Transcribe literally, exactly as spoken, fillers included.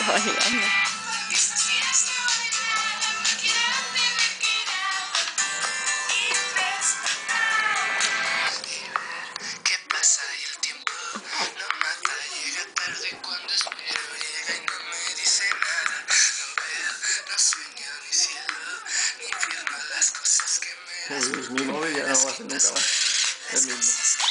bailando. ¿Qué pasa? Y el tiempo no mata, llega tarde cuando espero, llega y no me dice nada. No veo, no sueño ni cielo, ni infierno, las cosas que me das. Uy, mi móvil ya no va a ser nunca más el mismo.